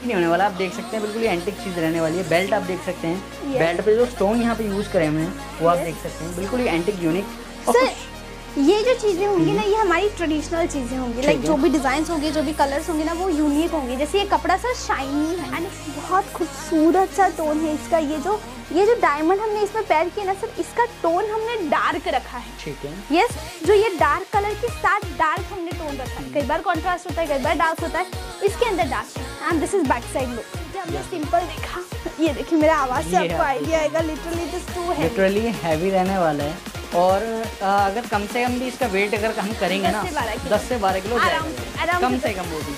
नहीं होने वाला। आप देख सकते हैं बिल्कुल एंटिक चीज रहने वाली है। बेल्ट आप देख सकते हैं, बेल्ट पे जो स्टोन यहाँ पे यूज करे हुए हैं वो आप देख सकते हैं, बिल्कुल एंटिक यूनिक। ये जो चीजें होंगी ना, ये हमारी ट्रेडिशनल चीजें होंगी, लाइक जो भी डिजाइन होंगे, जो भी कलर्स होंगे ना, वो यूनिक होंगे। जैसे ये कपड़ा सर शाइनी है एंड बहुत खूबसूरत सा टोन है इसका। ये जो डायमंड हमने इसमें पैर किया ना सर, इसका टोन हमने डार्क रखा है। ठीक है। यस, जो ये डार्क कलर के साथ डार्क हमने टोन रखा है। कई बार कॉन्ट्रास्ट होता है, कई बार डार्क होता है, इसके अंदर डार्क है। And this is back side look. जब हमने सिंपल देखा, ये देखिए मेरा आवाज से आपको आइडिया आएगा, लिटरली दिस टू है, लिटरली हैवी रहने वाला है। और अगर कम से कम भी इसका वेट अगर हम करेंगे ना 10 से 12 किलो कम से कम वो भी।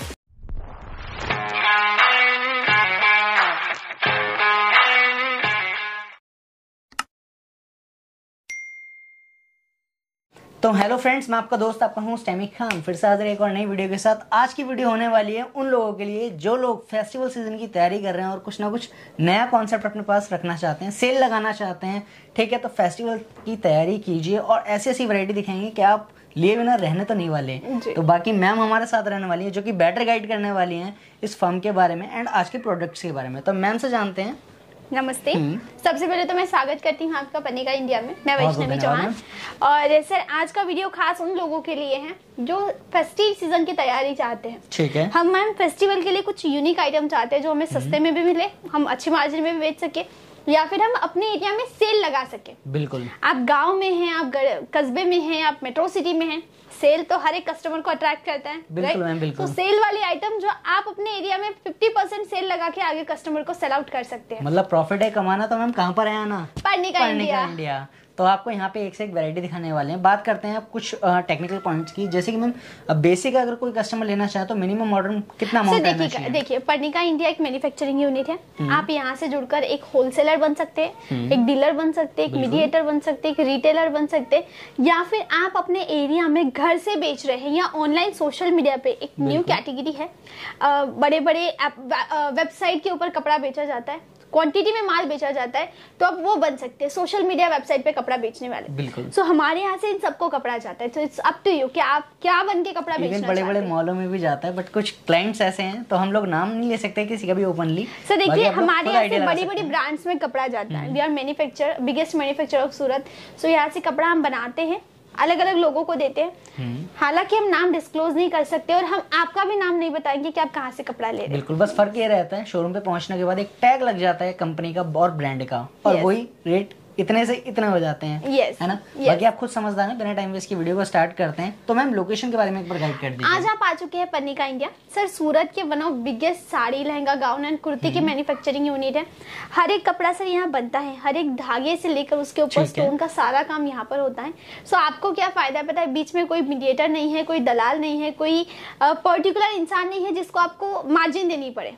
तो हेलो फ्रेंड्स, मैं आपका दोस्त, आपका हूँ स्टेमिक खान, फिर से हाजिर एक और नई वीडियो के साथ। आज की वीडियो होने वाली है उन लोगों के लिए जो लोग फेस्टिवल सीजन की तैयारी कर रहे हैं और कुछ ना कुछ नया कॉन्सेप्ट अपने पास रखना चाहते हैं, सेल लगाना चाहते हैं। ठीक है, तो फेस्टिवल की तैयारी कीजिए और ऐसी ऐसी वैरायटी दिखाएंगे कि आप लिए बिना रहने तो नहीं वाले। तो बाकी मैम हमारे साथ रहने वाली है जो कि बेटर गाइड करने वाली हैं इस फर्म के बारे में एंड आज के प्रोडक्ट्स के बारे में। तो मैम से जानते हैं। नमस्ते। सबसे पहले तो मैं स्वागत करती हूँ आपका पन्निका इंडिया में। मैं वैष्णवी चौहान। और सर आज का वीडियो खास उन लोगों के लिए है जो फेस्टिव सीजन की तैयारी चाहते हैं। ठीक है। हम मैम फेस्टिवल के लिए कुछ यूनिक आइटम चाहते हैं जो हमें सस्ते में भी मिले, हम अच्छे मार्जिन में भी बेच सके, या फिर हम अपने एरिया में सेल लगा सके। बिल्कुल। आप गाँव में हैं, आप कस्बे में हैं, आप मेट्रो सिटी में हैं, सेल तो हर एक कस्टमर को अट्रैक्ट करता है। बिल्कुल मैम, बिल्कुल। तो सेल वाली आइटम जो आप अपने एरिया में 50% सेल लगा के आगे कस्टमर को सेल आउट कर सकते हैं। मतलब प्रॉफिट है कमाना, तो मैम कहाँ पर है आना? पन्निका इंडिया। तो आपको यहाँ पे एक से एक वैरायटी दिखाने वाले हैं। बात करते हैं अब कुछ टेक्निकल पॉइंट्स की, जैसे कि मैम बेसिक अगर कोई कस्टमर लेना चाहे तो मिनिमम ऑर्डर कितना अमाउंट रहना चाहिए? देखिए, पन्निका इंडिया एक मैन्युफैक्चरिंग यूनिट है। आप यहाँ से जुड़कर एक होलसेलर बन सकते हैं, एक डीलर बन सकते हैं, एक मीडिएटर बन सकते हैं, एक रिटेलर बन सकते हैं, या फिर आप अपने एरिया में घर से बेच रहे हैं या ऑनलाइन सोशल मीडिया पे एक न्यू कैटेगरी है। बड़े बड़े वेबसाइट के ऊपर कपड़ा बेचा जाता है, क्वांटिटी में माल बेचा जाता है, तो आप वो बन सकते हैं सोशल मीडिया वेबसाइट पे कपड़ा बेचने वाले। बिल्कुल। सो हमारे यहाँ से इन सबको कपड़ा जाता है, तो इट्स अप टू यू कि आप क्या बन के कपड़ा बेचना चाहते हैं। बड़े बड़े मॉलों में भी जाता है, बट कुछ क्लाइंट्स ऐसे हैं तो हम लोग नाम नहीं ले सकते किसी का भी ओपनली। सर देखिए, हमारे यहाँ से बड़ी बड़ी ब्रांड्स में कपड़ा जाता है। We are manufacturer, biggest manufacturer of Surat. So यहाँ से कपड़ा हम बनाते हैं, अलग अलग लोगों को देते हैं। हालांकि हम नाम डिस्क्लोज नहीं कर सकते और हम आपका भी नाम नहीं बताएंगे कि आप कहाँ से कपड़ा ले रहे हैं। बिल्कुल, बस फर्क ये रहता है शोरूम पे पहुंचने के बाद एक टैग लग जाता है कंपनी का और ब्रांड का, और वही रेट इतने से इतने हो जाते हैं। है ना? बाकी आप खुद समझदार हैं। बिना टाइम वेस्ट की वीडियो को स्टार्ट करते हैं। तो मैम लोकेशन के बारे में एक बार गाइड कर दीजिए। आज आप आ चुके हैं पन्निका इंडिया। सर सूरत के one of biggest sari, lehenga, gown and kurti की मैन्युफैक्चरिंग यूनिट है। हर एक कपड़ा सर यहाँ बनता है, हर एक धागे से लेकर उसके ऊपर स्टोन का सारा काम यहाँ पर होता है। सो आपको क्या फायदा पता है, बीच में कोई मीडिएटर नहीं है, कोई दलाल नहीं है, कोई पर्टिकुलर इंसान नहीं है जिसको आपको मार्जिन देनी पड़े।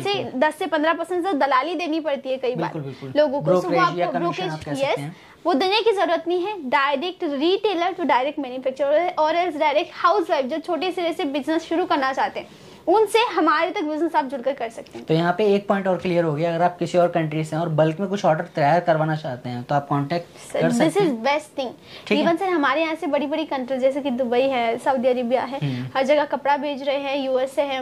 10 से 15% दलाली देनी पड़ती है कई बार लोगों को। ब्रोकरेज वो देने की जरूरत नहीं है। Direct retailer to direct manufacturer और डायरेक्ट हाउस वाइफ जो छोटे से बिजनेस शुरू करना चाहते हैं, उनसे हमारे तक बिजनेस आप जुड़कर कर सकते हैं। तो यहाँ पे एक पॉइंट और क्लियर हो गया, अगर आप किसी और कंट्री से हैं और बल्क में कुछ ऑर्डर तैयार करवाना चाहते हैं तो आप कांटेक्ट कर सकते हैं। This is best thing. Even sir हमारे यहाँ से बड़ी बड़ी कंट्रीज जैसे कि दुबई है, सऊदी अरेबिया है, हर जगह कपड़ा भेज रहे हैं, यूएसए है,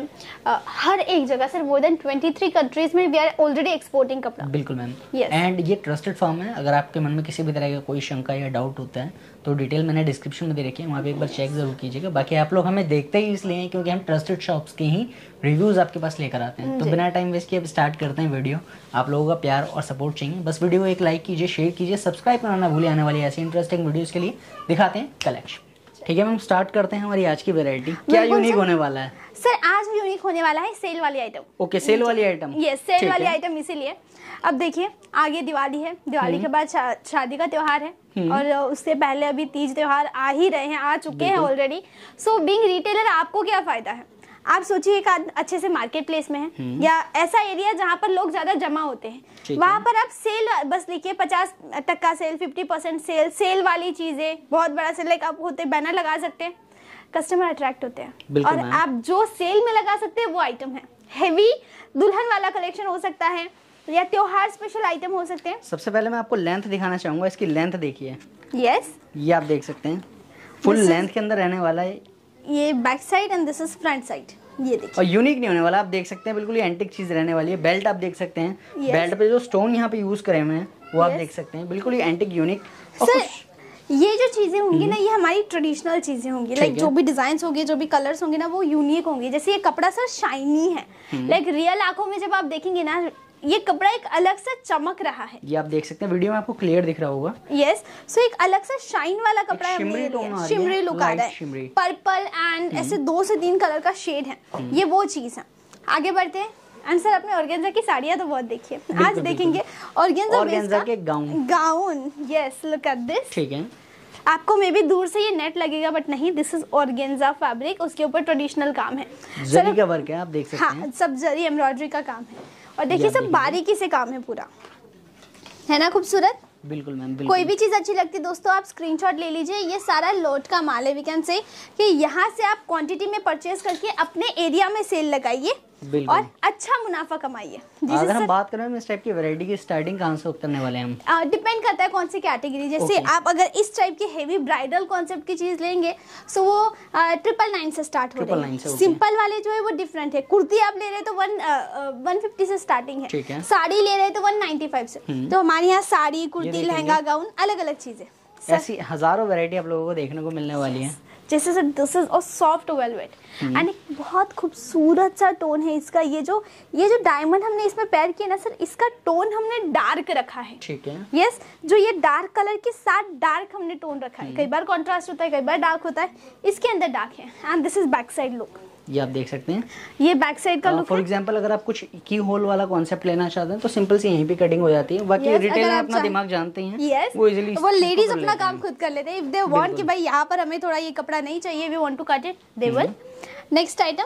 हर एक जगह सर मोर देन 23 कंट्रीज में वी आर ऑलरेडी एक्सपोर्टिंग कपड़ा। बिल्कुल मैम। एंड ये ट्रस्टेड फर्म है। अगर आपके मन में किसी भी तरह का कोई शंका या डाउट होता है तो डिटेल मैंने डिस्क्रिप्शन में दे रखी है, वहाँ पे एक बार चेक जरूर कीजिएगा। बाकी आप लोग हमें देखते ही इसलिए हैं क्योंकि हम ट्रस्टेड शॉप्स के ही रिव्यूज आपके पास लेकर आते हैं। तो बिना टाइम वेस्ट किए अब स्टार्ट करते हैं वीडियो। आप लोगों का प्यार और सपोर्ट चाहिए, बस वीडियो को एक लाइक कीजिए, शेयर कीजिए, सब्सक्राइब करना ना भूलिए आने वाली ऐसी इंटरेस्टिंग वीडियोस के लिए। दिखाते हैं कलेक्शन। ठीक है मैम, स्टार्ट करते हैं हमारी आज की वैरायटी। क्या यूनिक होने वाला है सर? आज यूनिक होने वाला है सेल वाली आइटम। ओके, सेल वाली आइटम। यस, सेल वाली आइटम इसीलिए। अब देखिए, आगे दिवाली है, दिवाली के बाद शादी का त्योहार है, और उससे पहले अभी तीज त्योहार आ ही रहे हैं, आ चुके हैं ऑलरेडी। सो बीइंग रिटेलर आपको क्या फायदा है? आप सोचिए एक अच्छे से मार्केट प्लेस में है या ऐसा एरिया जहाँ पर लोग ज्यादा जमा होते हैं, वहाँ पर आप सेल बस लिखिए 50% सेल, 50% सेल वाली चीजें, बहुत बड़ा सेल लाइक आप होते बैनर लगा सकते हैं, कस्टमर अट्रैक्ट होते हैं। और आप जो सेल में लगा सकते हैं वो आइटम है। हेवी दुल्हन वाला कलेक्शन हो सकता है या त्योहार स्पेशल आइटम हो सकते हैं। सबसे पहले मैं आपको लेंथ दिखाना चाहूंगा। इसकी लेंथ देखिए। यस, ये आप देख सकते हैं, फुल लेंथ के अंदर रहने वाला है। ये back side and this is front side. ये देखिए, और यूनिक नहीं होने वाला, आप देख सकते हैं बिल्कुल ये एंटिक चीज रहने वाली है। बेल्ट आप देख सकते हैं, बेल्ट पे जो स्टोन यहाँ पे यूज करे हुए हैं वो आप देख सकते हैं, बिल्कुल ये एंटिक यूनिक। ये जो चीजें होंगी ना, ये हमारी ट्रेडिशनल चीजें होंगी, लाइक जो भी डिजाइन होंगे, जो भी कलर्स होंगे ना, वो यूनिक होंगे। जैसे ये कपड़ा सर शाइनी है, लाइक रियल आंखों में जब आप देखेंगे ना, ये कपड़ा एक अलग सा चमक रहा है। ये आप देख सकते हैं, वीडियो में आपको क्लियर दिख रहा होगा। यस, सो एक अलग सा शाइन वाला कपड़ा है, शिमरी लुक आ रहा है, पर्पल एंड ऐसे 2 से 3 कलर का शेड है, ये वो चीज है। आगे बढ़ते हैं। एंड सर अपने ऑर्गेन्जा की साड़ियाँ तो बहुत देखिए, आज देखेंगे ऑर्गेन्जा के gown. Yes, look at this. ठीक है, आपको मे भी दूर से ये नेट लगेगा, बट नहीं, दिस इज ऑर्गेन्जा फैब्रिक, उसके ऊपर ट्रेडिशनल काम है, जरी का वर्क है, आप देख सकते हैं। हाँ, सब जरी एम्ब्रॉयडरी का काम है, और देखिए सब बारीकी से काम है पूरा, है ना खूबसूरत। बिल्कुल मैम, बिल्कुल। कोई भी चीज अच्छी लगती है दोस्तों, आप स्क्रीनशॉट ले लीजिए। ये सारा लोट का माल है, वी कैन से कि यहाँ से आप क्वांटिटी में परचेज करके अपने एरिया में सेल लगाइए और अच्छा मुनाफा कमाइए। अगर हम बात करें इस टाइप की वैरायटी की स्टार्टिंग कहाँ से उतरने वाले हैं हम? डिपेंड करता है कौन सी कैटेगरी। जैसे आप अगर इस टाइप की हेवी ब्राइडल कॉन्सेप्ट की चीज लेंगे, सो वो 999 से स्टार्ट हो रही है। सिंपल वाले जो है वो डिफरेंट है। कुर्ती आप ले रहे हैं तो 150 से स्टार्टिंग है, साड़ी ले रहे हैं तो 195 से। तो हमारे यहाँ साड़ी, कुर्ती, लहंगा, गाउन, अलग अलग चीजें, ऐसी हजारों वैरायटी आप लोगों को देखने को मिलने वाली है। जैसे sir this is a soft velvet and एक बहुत खूबसूरत सा टोन है इसका। ये जो डायमंड हमने इसमें पैर किया ना सर, इसका टोन हमने डार्क रखा है। ठीक है, यस, जो ये डार्क कलर के साथ डार्क हमने टोन रखा है। कई बार कॉन्ट्रास्ट होता है, कई बार डार्क होता है, इसके अंदर डार्क है। And this is back side look, ये आप देख सकते हैं, ये बैक साइड का लुक। फॉर एग्जांपल अगर आप कुछ की होल वाला कॉन्सेप्ट लेना चाहते हैं तो सिंपल सी यहीं पे कटिंग हो जाती है। बाकी रिटेल में अपना दिमाग जानते हैं, वो इजीली वो लेडीज अपना काम खुद कर लेते हैं। इफ दे वांट कि भाई यहाँ पर हमें थोड़ा ये कपड़ा नहीं चाहिए, we want to cut it, they will. Next item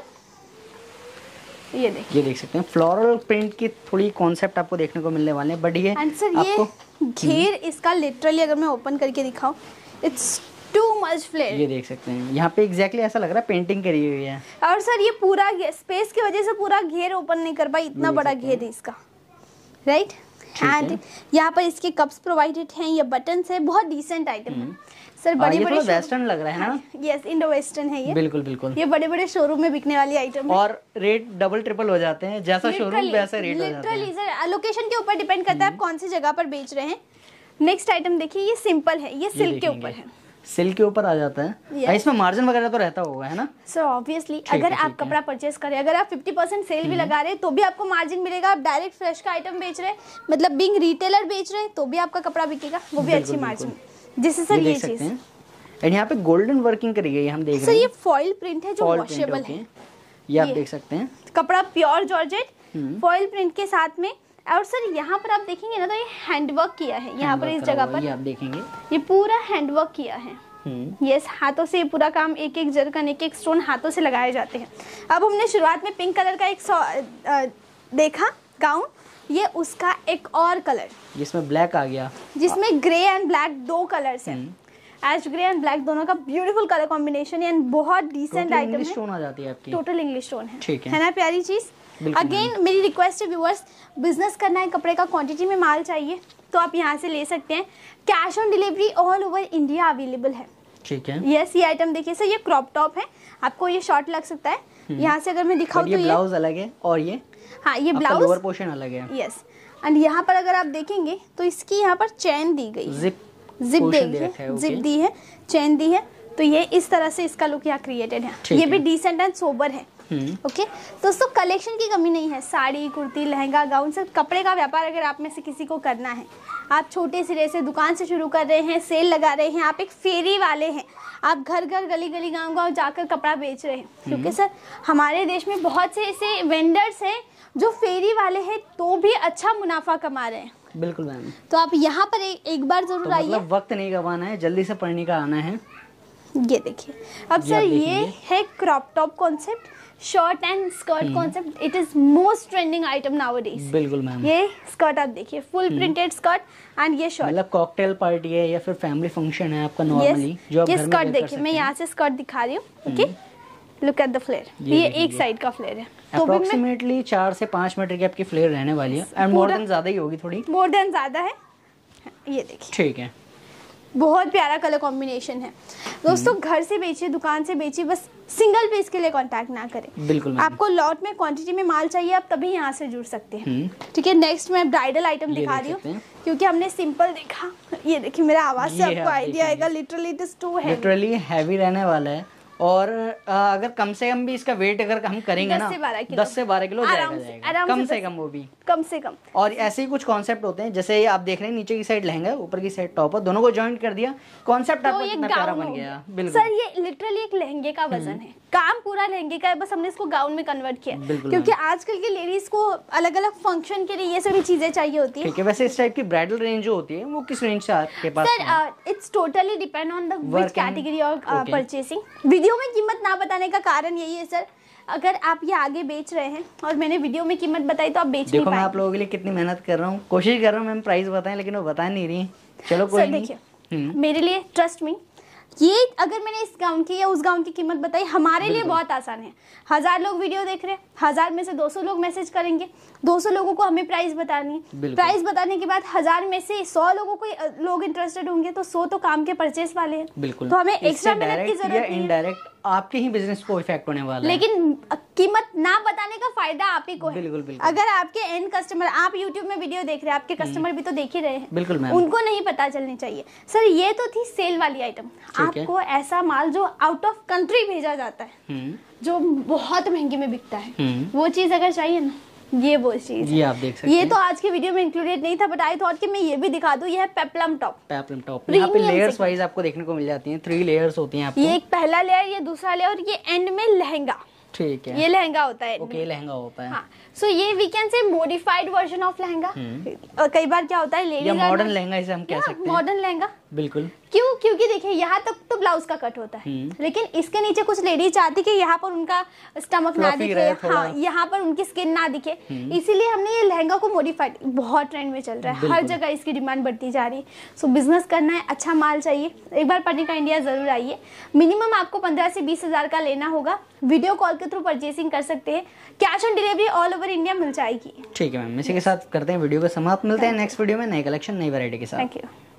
ये देख सकते हैं, फ्लोरल प्रिंट की थोड़ी कॉन्सेप्ट आपको देखने को मिलने वाले हैं। बट ये आपको घेर इसका लिटरली अगर मैं ओपन करके दिखाऊं, इट्स टू मच फ्लेयर। ये देख सकते हैं, यहाँ पे एग्जैक्टली ऐसा लग रहा है पेंटिंग करी हुई है। और सर ये पूरा स्पेस की वजह से पूरा घेर ओपन नहीं कर पाई, इतना बड़ा घेर है इसका, राइट। एंड यहाँ पर इसके कप्स प्रोवाइडेड हैं, ये बटन्स है, बहुत डिसेंट आइटम है सर। बड़ी बड़ी वेस्टर्न लग रहा है ना? यस, इंडो वेस्टर्न है ये, बिल्कुल बिल्कुल। ये बड़े बड़े शोरूम में बिकने वाली आइटम है, और रेट डबल ट्रिपल हो जाते हैं, जैसा शोरूम वैसा रेट हो जाता है। लिटरली लोकेशन के ऊपर डिपेंड करता है आप कौन सी जगह पर बेच रहे हैं। नेक्स्ट आइटम देखिए, ये सिंपल है, ये सिल्क के ऊपर है, सिल्क के ऊपर आ जाता है। इसमें मार्जिन वगैरह तो रहता होगा, है ना सर? ऑब्वियसली अगर आप कपड़ा परचेस करें, अगर आप 50% सेल भी लगा रहे हैं तो भी आपको मार्जिन मिलेगा। आप डायरेक्ट फ्रेश का आइटम बेच रहे हैं, मतलब बिंग रिटेलर बेच रहे हैं, तो भी आपका कपड़ा बिकेगा, वो भी अच्छी मार्जिन। जिससे सर ये चीज, एंड यहाँ पे गोल्डन वर्किंग करी गई है, हम देख रहे हैं। सर ये फॉइल प्रिंट है जो वॉशेबल है, ये आप देख सकते हैं। कपड़ा प्योर जॉर्जेट फॉइल प्रिंट के साथ में। और सर यहाँ पर आप देखेंगे ना तो ये हैंडवर्क किया है, यहाँ पर इस जगह पर आप देखेंगे ये पूरा हैंडवर्क किया है। यस, हाथों से पूरा काम, एक एक जरकन, एक एक स्टोन हाथों से लगाए जाते हैं। अब हमने शुरुआत में पिंक कलर का एक देखा गाउन, ये उसका एक और कलर जिसमें ब्लैक आ गया, जिसमें ग्रे एंड ब्लैक 2 कलर्स हैं। एश ग्रे एंड ब्लैक दोनों का ब्यूटीफुल कलर कॉम्बिनेशन है एंड बहुत डिसेंट आइटम है। स्टोन आ जाती है आपकी, टोटल इंग्लिश स्टोन है, ठीक है ना प्यारी चीज। अगेन मेरी रिक्वेस्ट है व्यूअर्स, बिजनेस करना है, कपड़े का क्वांटिटी में माल चाहिए तो आप यहाँ से ले सकते हैं। Cash on delivery all over India available है, ठीक है। यस, ये आइटम देखिए सर, ये क्रॉप टॉप है, आपको ये शॉर्ट लग सकता है। यहाँ से अगर मैं दिखाऊं तो ये ब्लाउज अलग है और ये, हाँ, ये ब्लाउज लोअर पोर्शन अलग है। यस, एंड यहाँ पर अगर आप देखेंगे तो इसकी यहाँ पर चेन दी गई, जिप दी है, चेन दी है, तो ये इस तरह से इसका लुक यहाँ क्रिएटेड है। ये भी डिसेंट एंड सोबर है। ओके दोस्तों, कलेक्शन की कमी नहीं है। साड़ी, कुर्ती, लहंगा, गाउन, सब कपड़े का व्यापार अगर आप में से किसी को करना है, आप छोटे सिरे से दुकान से शुरू कर रहे हैं, सेल लगा रहे हैं, आप एक फेरी वाले हैं, आप घर घर गली गली गाँव गाँव जाकर कपड़ा बेच रहे हैं, क्योंकि सर हमारे देश में बहुत से ऐसे वेंडर्स हैं जो फेरी वाले हैं तो भी अच्छा मुनाफा कमा रहे हैं। बिल्कुल मैम, तो आप यहाँ पर एक बार जरूर आइए। मतलब वक्त नहीं गंवाना है, जल्दी से पढ़ने का आना है। ये देखिए, अब सर ये है crop top concept, short and skirt concept. It is most trending item nowadays. बिल्कुल मैम, ये स्कर्ट आप देखिए, फुल प्रिंटेड स्कर्ट एंड ये शॉर्ट, मतलब कॉकटेल पार्टी है या फिर फैमिली फंक्शन है आपका नॉर्मली, जो आप घर में स्कर्ट देखिए, मैं यहाँ से स्कर्ट दिखा रही हूँ। Okay, look at the flare, ये एक साइड का फ्लेयर है। अप्रोक्सीमेटली 4 से 5 मीटर की आपकी फ्लेयर रहने वाली है, एंड मोर देन ज्यादा ही होगी, थोड़ी मोर देन ज्यादा है। ये देखिए, ठीक है, बहुत प्यारा कलर कॉम्बिनेशन है दोस्तों। घर से बेचिए, दुकान से बेचिए, बस सिंगल पीस के लिए कांटेक्ट ना करें। बिल्कुल। आपको लॉट में क्वांटिटी में माल चाहिए, आप तभी यहाँ से जुड़ सकते हैं। ठीक है, नेक्स्ट मैं ब्राइडल आइटम दिखा रही हूँ, क्योंकि हमने सिंपल देखा। ये देखिए, मेरा आवाज से आपको आइडिया आएगा, literally it is too heavy, literally heavy रहने वाला है। और अगर कम से कम भी इसका वेट अगर हम करेंगे ना 10 से 12 किलो जाएगा, कम से कम, वो भी कम से कम। और ऐसे ही कुछ कॉन्सेप्ट होते हैं, जैसे आप देख रहे हैं नीचे की साइड लहंगा, ऊपर की साइड टॉप, दोनों को जॉइंट कर दिया, कॉन्सेप्ट आपका कितना प्यारा बन गया। बिल्कुल सर, ये लिटरली एक लहंगे का वजन है, काम पूरा लहंगे का है, बस हमने इसको गाउन में कन्वर्ट किया, क्योंकि आजकल की लेडीज को अलग अलग फंक्शन के लिए ये सभी चीजें चाहिए होती है। ठीक है, वैसे इस टाइप की ब्राइडल रेंज जो होती है वो किस रेंज से आपके पास? Sir, it's totally depend on the which category of purchasing. Video में कीमत ना बताने का कारण यही है सर, अगर आप ये आगे बेच रहे हैं और मैंने वीडियो में कीमत बताई तो आप बेच नहीं पाएंगे। देखो, मैं आप लोगों के लिए कितनी मेहनत कर रहा हूँ, कोशिश कर रहा हूँ मैम प्राइस बताएं, लेकिन वो बता नहीं रही। चलो कोई नहीं। देखिए, मेरे लिए ट्रस्ट मी, ये अगर मैंने इस गाउन की या उस गाउन की कीमत बताई, हमारे लिए बहुत आसान है। 1000 लोग वीडियो देख रहे हैं, 1000 में से 200 लोग मैसेज करेंगे, 200 लोगों को हमें प्राइस बतानी है। प्राइस बताने के बाद 1000 में से 100 लोगों को लोग इंटरेस्टेड होंगे, तो 100 तो काम के परचेस वाले हैं। बिल्कुल, तो हमें एक्स्ट्रा मेहनत की जरूरत नहीं है। इनडायरेक्ट आपके ही बिजनेस को इफेक्ट होने वाला है, लेकिन कीमत ना बताने का फायदा आप ही को है। बिल्कुल बिल्कुल। अगर आपके एंड कस्टमर, आप YouTube में वीडियो देख रहे हैं, आपके कस्टमर भी तो देख ही रहे हैं, बिल्कुल मैम, उनको नहीं पता चलनी चाहिए। सर, ये तो थी सेल वाली आइटम। आपको ऐसा माल जो आउट ऑफ कंट्री भेजा जाता है, जो बहुत महंगे में बिकता है, वो चीज अगर चाहिए ना, ये वो चीज, ये आप देख सकते हैं। ये तो आज के वीडियो में इंक्लूडेड नहीं था, बट आई थॉट कि मैं ये भी दिखा दूं। ये है पेप्लम टॉप। पेप्लम टॉप यहाँ पे लेयर्स वाइज आपको देखने को मिल जाती हैं, 3 लेयर्स होती हैं आपको। ये एक पहला लेयर, ये दूसरा लेयर, ये एंड में लहंगा। ठीक है, ये लहंगा होता है। ओके, लहंगा होता है। हाँ, सो ये we can say modified version of lehenga. कई बार क्या होता है, लेडीज, या मॉडर्न लहंगा इसे हम कह सकते हैं, मॉडर्न लहंगा। बिल्कुल। क्यों? क्योंकि देखिए, यहाँ तक तो ब्लाउज का कट होता है, लेकिन इसके नीचे कुछ लेडीज चाहती कि यहाँ पर उनका स्टमक ना दिखे, हाँ, यहाँ पर उनकी स्किन ना दिखे, इसीलिए हमने ये लहंगा को मॉडिफाइड, बहुत ट्रेंड में चल रहा है, हर जगह इसकी डिमांड बढ़ती जा रही है। सो बिजनेस करना है, अच्छा माल चाहिए, एक बार पर्निका इंडिया जरूर आइए। मिनिमम आपको 15 से 20 हजार का लेना होगा, वीडियो कॉल के थ्रू परचेसिंग कर सकते हैं, cash on delivery all over India मिल जाएगी। ठीक है मैम, इसी के साथ करते हैं वीडियो को समाप्त, मिलते हैं नेक्स्ट वीडियो में नए कलेक्शन नई वैरायटी के साथ। Thank you.